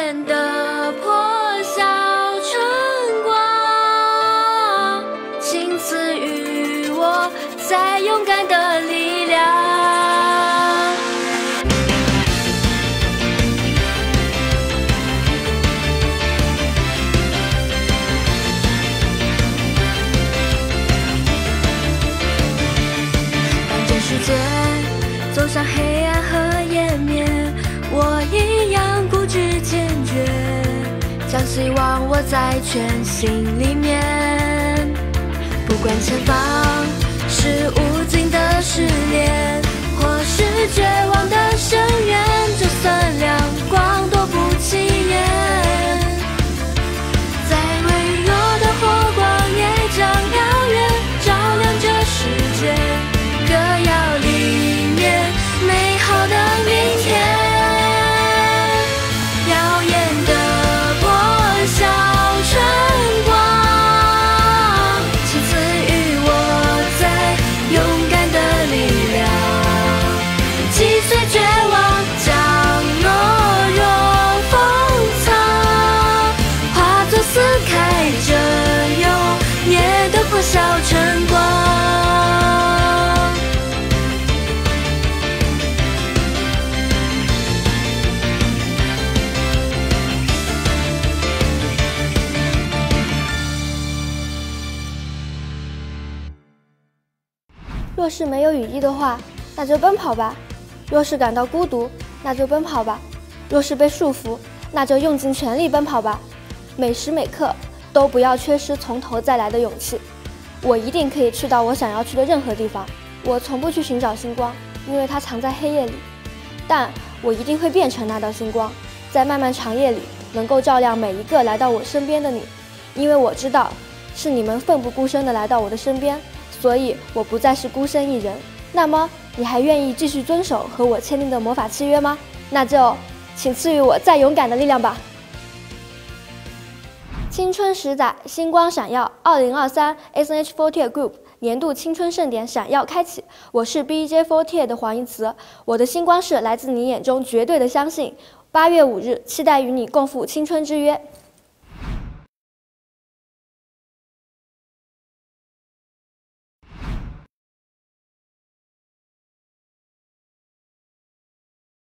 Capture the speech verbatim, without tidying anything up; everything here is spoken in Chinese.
眼的破晓晨光，请赐予我再勇敢的力量。当这世界走向黑暗和湮灭，我一样固执坚决，将希望握在全心里面。不管前方是无尽的试炼，或是绝望的深渊，就算亮光多不起眼，再微弱的火光也将遥远照亮这世界，歌谣里面美好的明天。耀眼的破晓晨光，请赐予我再勇敢的力量，击碎绝望，将懦弱封藏，化作撕开这永夜的破晓晨光。 若是没有羽翼的话，那就奔跑吧；若是感到孤独，那就奔跑吧；若是被束缚，那就用尽全力奔跑吧。每时每刻都不要缺失从头再来的勇气。我一定可以去到我想要去的任何地方。我从不去寻找星光，因为它藏在黑夜里，但我一定会变成那道星光，在漫漫长夜里能够照亮每一个来到我身边的你。因为我知道是你们奋不顾身地来到我的身边，所以我不再是孤身一人。那么你还愿意继续遵守和我签订的魔法契约吗？那就请赐予我再勇敢的力量吧。青春十载，星光闪耀。二零二三 S N H 四十 Group 年度青春盛典闪耀开启。我是 B J 四十的黄怡慈，我的星光是来自你眼中绝对的相信。八月五日，期待与你共赴青春之约。